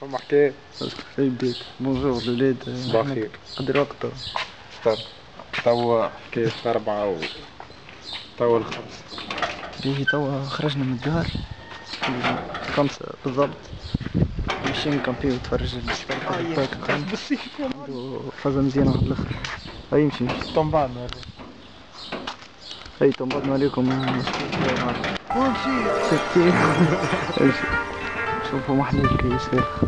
فما حكاية. اي بديت. بونجور الولاد. صباح الخير. قدر وقته. توا حكاية 4 و توا الخمس. باهي توا خرجنا من الدار 5 بالضبط، ماشيين نكامبيو نتفرج السباق فازة مزيانة على الاخر. هاي يمشي طنبعنا هاي طنبعنا عليكم. ستين شوفوا محلى الكيس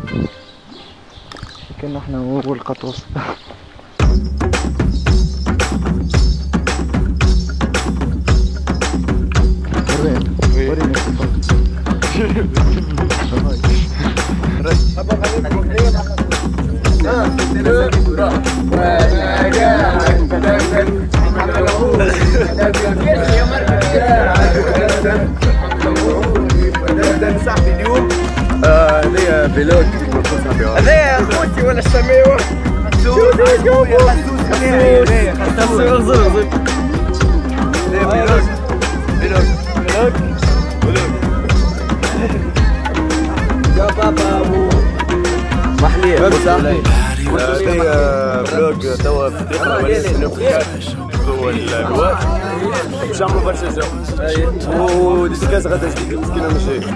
كنا احنا والقطوس. ورينا صاحبي اليوم هذايا فيلوج هذايا خوتي ولا الشماوة يا بابا محلية هذايا فلوج توا في الواق باش نعملو برشا جو وديسكاس غدا جديد المسكينة مش هيك.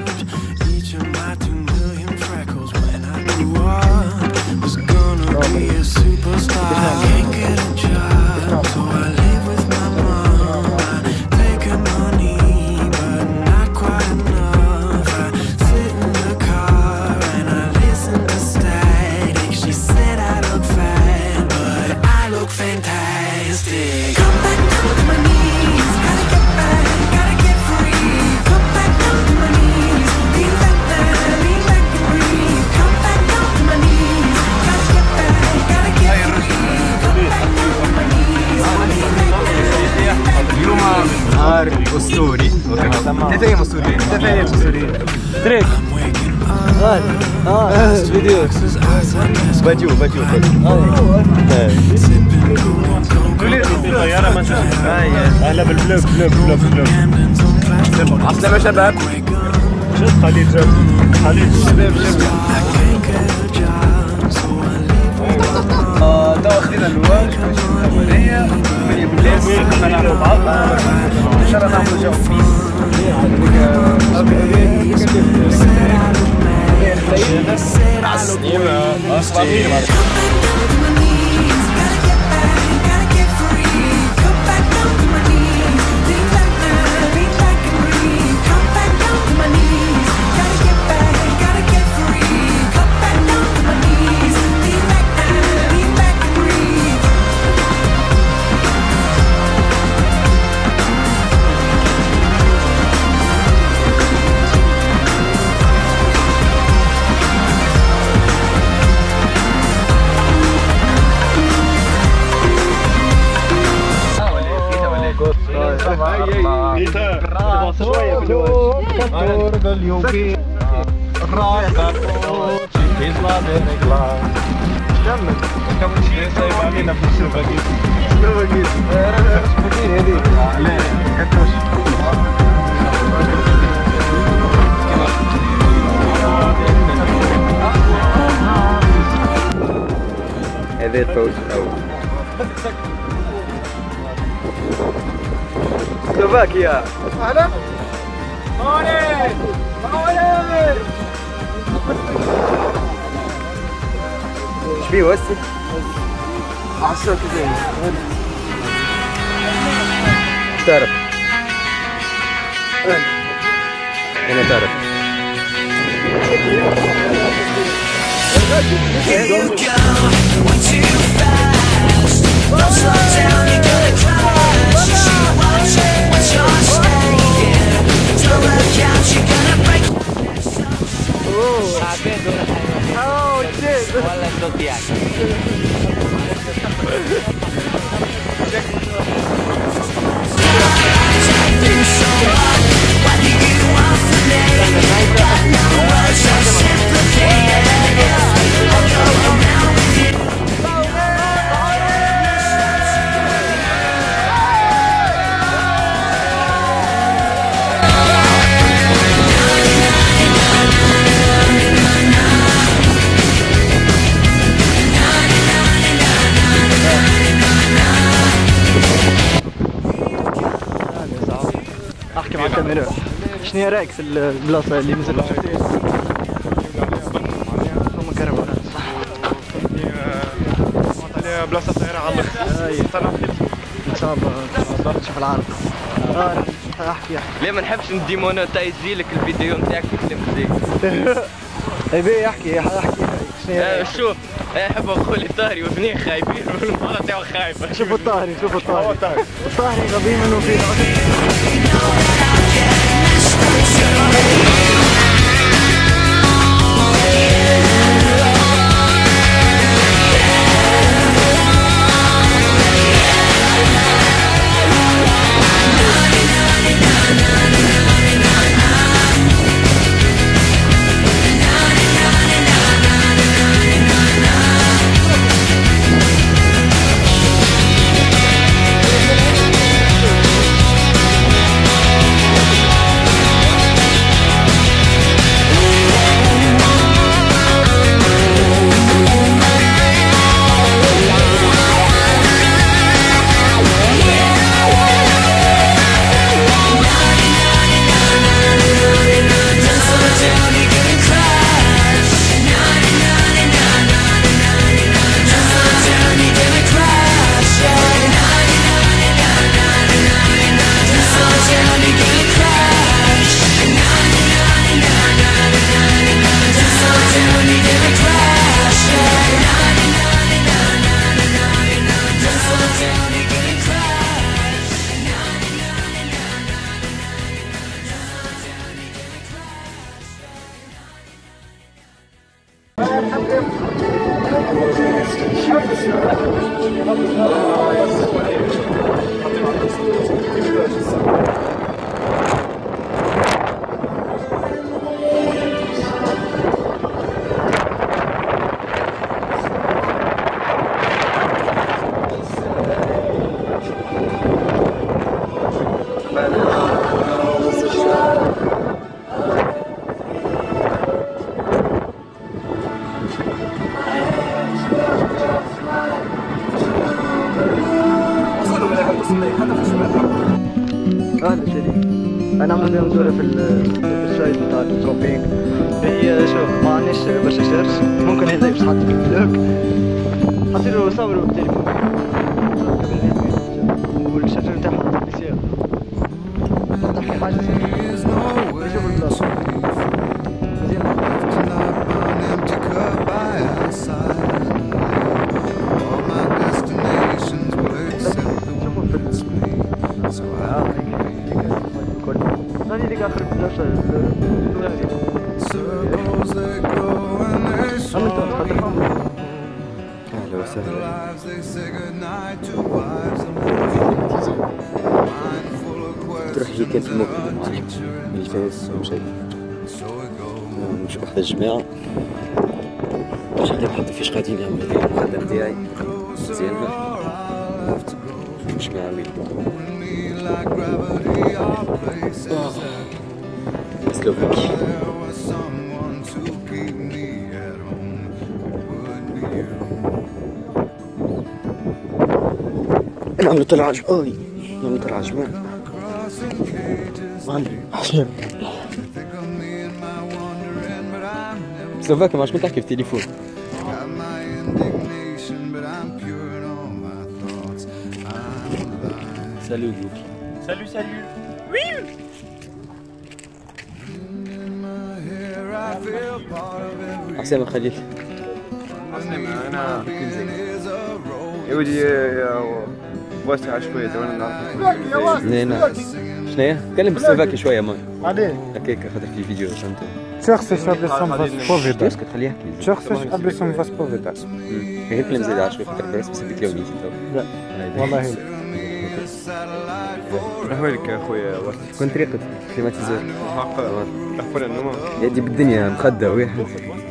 اسطوري. انت فاهم اسطوري؟ انت فاهم اسطوري؟ تريك فيديو باجو قولي طيارة ما نشوف اهلا بالبلوك بلوك عسلامة شباب. شوف خليل شباب توا خذينا الواج الاولية ثمانية بلاس كنا نعملوا بعضنا ان شاء الله نعملوا جو هذا الفوز الأول. سلوفاكيا. أهلا. مولي. شبيه وسي؟ عشرة كذا. تعرف. أنا تعرف. Here you go, way too fast. Don't slow down, you're gonna crash. You should watch what's your staying. Don't look out, you're gonna break. Oh shit! Wala totiak. What do you want from me? Got no words of sympathy. I'll go around with you. مع الكاميرا. شنو رايك في البلاصه اللي نزلنا فيها؟ هما كرهوا عليها بلاصه طايره على الاخر. ان شاء الله تشوف العرض. احكي ليه ما نحبش نديمونوتايزي لك الفيديو نتاعك في التلفزيون؟ اي احكي شنو شوف احب نقول طاهري وبنين خايفين والمرة تاعو خايفة. شوفوا الطاهري الطاهري غبي منه فيه. اهلا شريك. انا عملت اليوم زوره في السايت بتاع الكومبينج. هي شوف ما عندناش برشا شيرش، ممكن هذا باش تحط في الفلوق حطيله صوروا بالتليفون والشجر نتاعها بيصير تحكي حاجه شوف البلاصه هذه اللي اخر بلاصه اهلا وسهلا. تروح هي كانت في الموقف اللي فاز ومشي مش واحد الجماعة باش عليهم حتى فيش قاعدين يعملوا هذيك المقدم تاعي مزيان مش معاوي سلوفاكي. نعملوا طلعة جماعي نعملوا طلعة جماعي عشان سلوفاكي ما عادش تحكي في التليفون. سالو جوكي. سالو وي. عسلامة خليل. عسلامة. انا يا ودي واسع شوية وانا نعرف. نينا شنيا؟ تكلم بالسلوفاكي شوية ماي. بعدين هكاك خاطر في فيديو فهمت. Chcesz, aby są was powitać. اسكت خليه يحكي. Chcesz, aby są was powitać. هي كلام زايد 10 خاطر بس بدك لوني لا والله احوالك يا اخويا واسع. كنت ريقة كليماتيزور. حق احفر النوم. يدي بالدنيا مخدة واحد.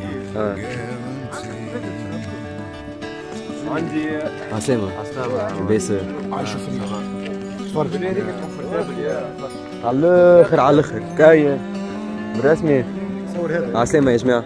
عندي عسلامة. بيسر. عايشة في تفرج على الاخر على الاخر كاية بالرسمي. صور هذا عسلامة يا جماعة.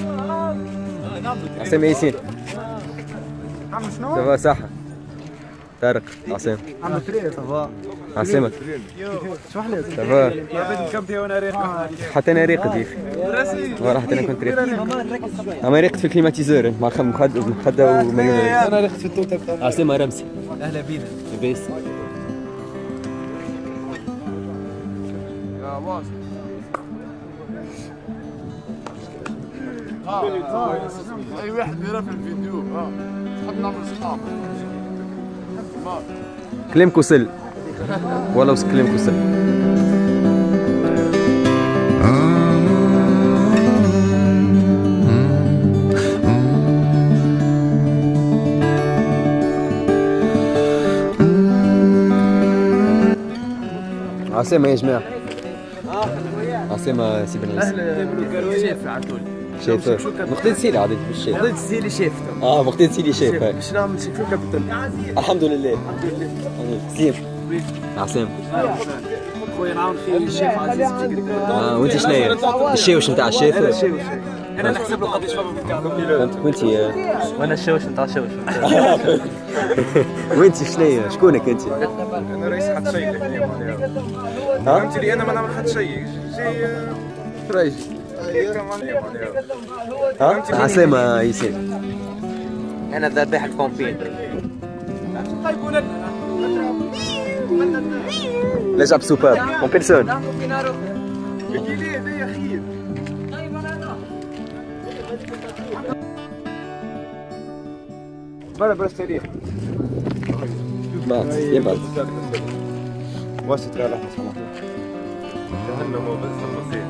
عسلامة ياسين. عم شنو؟ سافا صحة. طارق عاصم عم تريد صافا عاصمك شو حليت صافا يا بنت كمبي وانا ريق حتى انا راقد يا اخي والله حتى انا كنت راقد اما راقد في الكليماتيزور مع مخدة ومليون انا ريقت في التوته بتاعي عاصمة رمسي اهلا بينا لاباس اي واحد يرى في الفيديو نحب نعمل صحاب كلامك وصل والله كلامك وصل عاصمة يا جماعة عاصمة سي بن عيسى شاف عطول شايف مقتدي سيلي عادي مش شايف قضيت السيلي شافته مقتدي سيلي شايف هاي. باش نعمل شي فيك كابتن الحمد لله زين عاصم خويا نعاون في الشيف عزيز وانت شناهي الشاوش نتاع الشيف انا نحسب له قداش فما وانت وانا الشوش نتاع الشوش وانت شناهي شكونك انت انا رئيس حد شيء اليوم معناها فهمتي انا ما نعمل حد شيء جاي فريش عاصمة ياسين انا ذباح الكومبين لجب سوبر اون بيرسون بلا تاريخ بعد يبعد واسط لا لحظة سمح جهنم وبئس المصير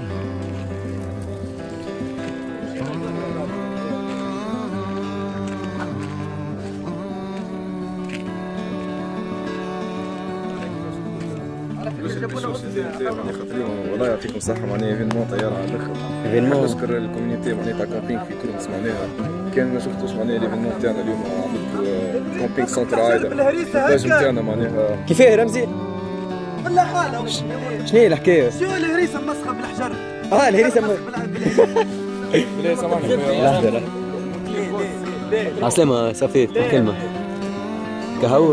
والله يعطيكم الصحة معناها ايفينمون طيارة على الاخر. ايفينمون نشكر الكوميونيتي معناها تاع كامبينغ في تونس معناها كان ما شفتوش معناها الايفينمون تاعنا اليوم عملت كامبينغ سنتر عايدة النجم تاعنا معناها كيفاه رمزي؟ ولا حالة شنو هي الحكاية؟ شو الهريسة مسخة بالحجر الهريسة لا سامحني لحظة لحظة عسلامة صفيت كلمة كهو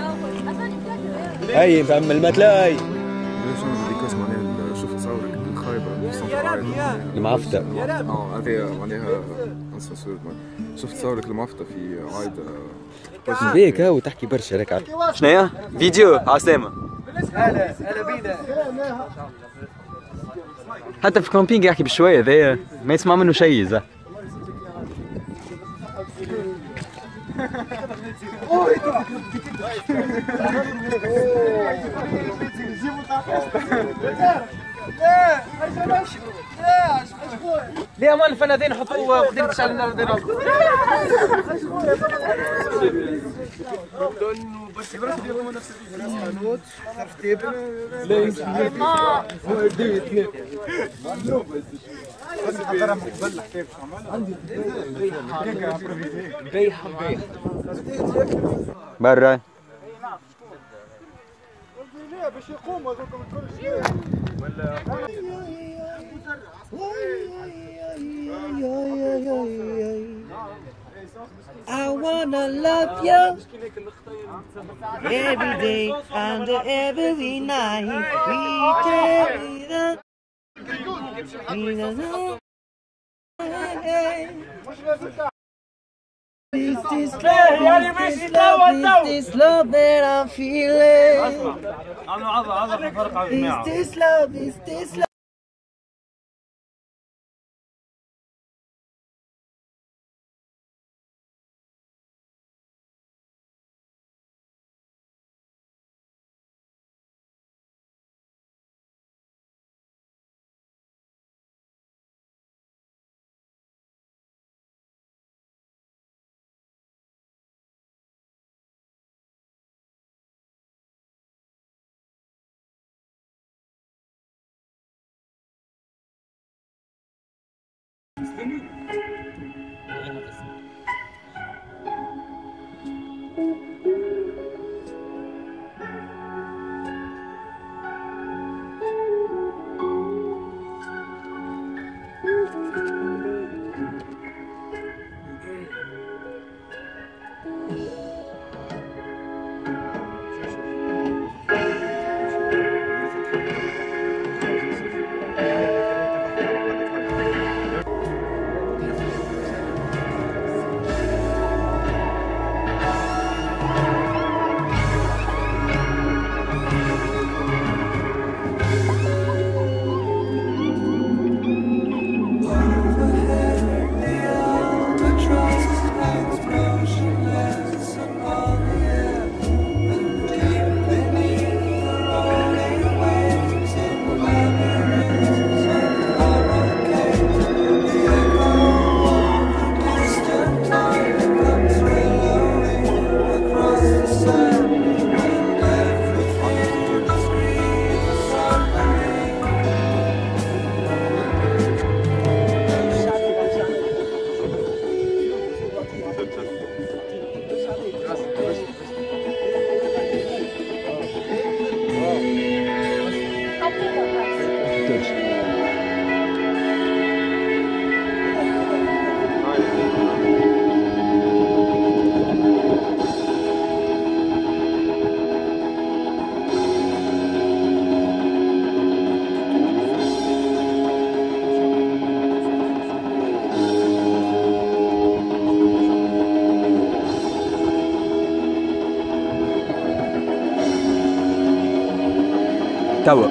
هاي فهم المتلاي ليش انا ديكاس معناها شفت صورك الخايبة سنتر عايدة المعفتة هذه معناها شفت صورك المعفتة في عايدة بيك ها وتحكي برشا راك شنيا؟ فيديو عسلامة هلا بينا حتى في كامبينج يحكي بشوية ذا ما يسمع منه شيء زه ليه امان الفنادين حطوا وقدرت تشعل النار دين برا باش يقوموا هذوكم الكل شيء I wanna love you every day and every night. We carry the Is this love that I'm feeling? Is this love? Is this love? توا.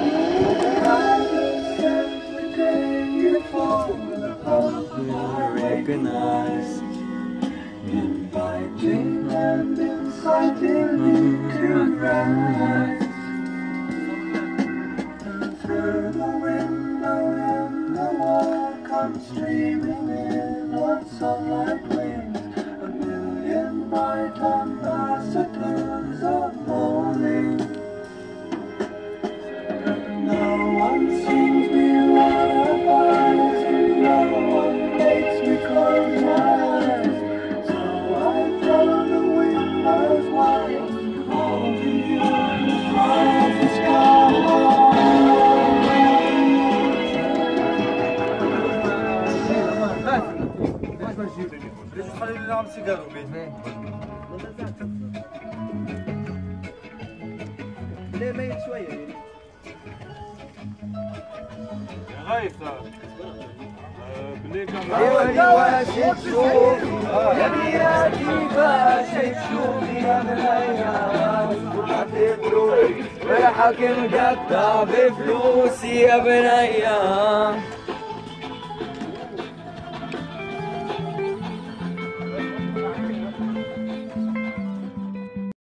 Streaming in on sunlight wings, a million bright ambassadors of morning. No one sings me lullabies, no one makes me close my eyes. So I throw the windows wide, holding you across the sky. خلينا نعمل سيجارو بيه ليه ميت شوية يا غايب كيفاش تشوف يا بيا كيفاش تشوف يا بنيا وحكم قطع بفلوسي يا بنيا